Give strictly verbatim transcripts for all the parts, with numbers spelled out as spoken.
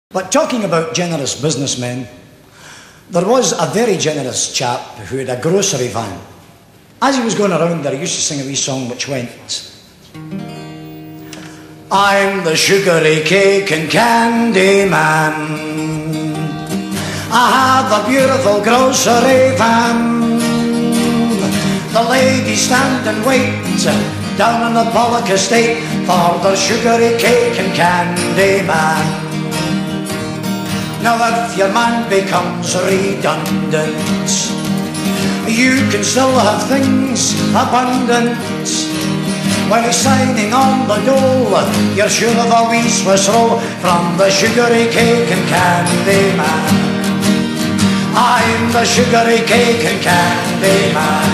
But talking about generous businessmen, there was a very generous chap who had a grocery van. As he was going around there, he used to sing a wee song which went, I'm the sugary cake and candy man. I have a beautiful grocery van. The ladies stand and wait down in the Pollock estate for the sugary cake and candy man. Now if your man becomes redundant, you can still have things abundant. While he's signing on the dole, you're sure of a wee Swiss roll from the sugary cake and candy man. I'm the sugary cake and candy man.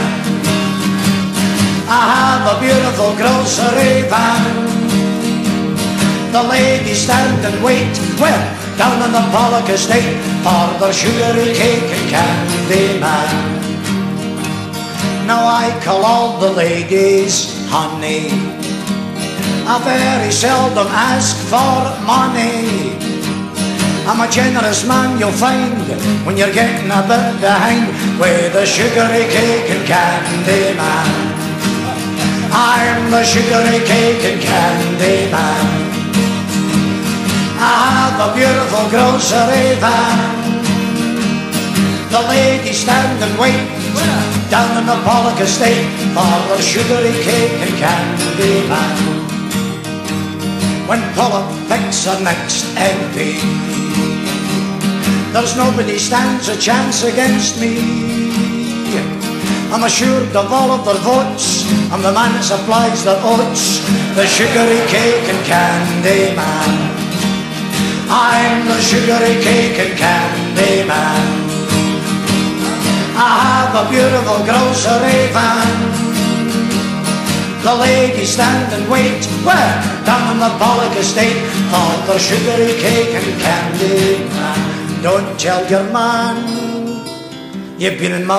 I have a beautiful grocery van. The ladies stand and wait, well, down on the Pollock estate for their sugary cake and candy man. Now I call all the ladies honey. I very seldom ask for money. I'm a generous man, you'll find, when you're getting a bit behind with the sugary cake and candy man. I'm the sugary cake and candy man. I have a beautiful grocery van. The ladies stand and wait down in the Pollock estate for the sugary cake and candy man. When Pollock picks her next M P, there's nobody stands a chance against me. I'm assured of all of their votes. I'm the man that supplies the oats, the sugary cake and candy man. I'm the sugary cake and candy man. I have a beautiful grocery van. The ladies stand and wait, well, down on the Pollock estate for the sugary cake and candy man. Don't tell your man you've been in my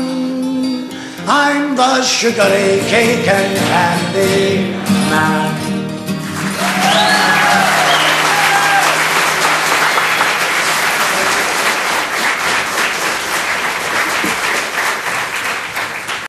van. I'm the sugary cake and candy man.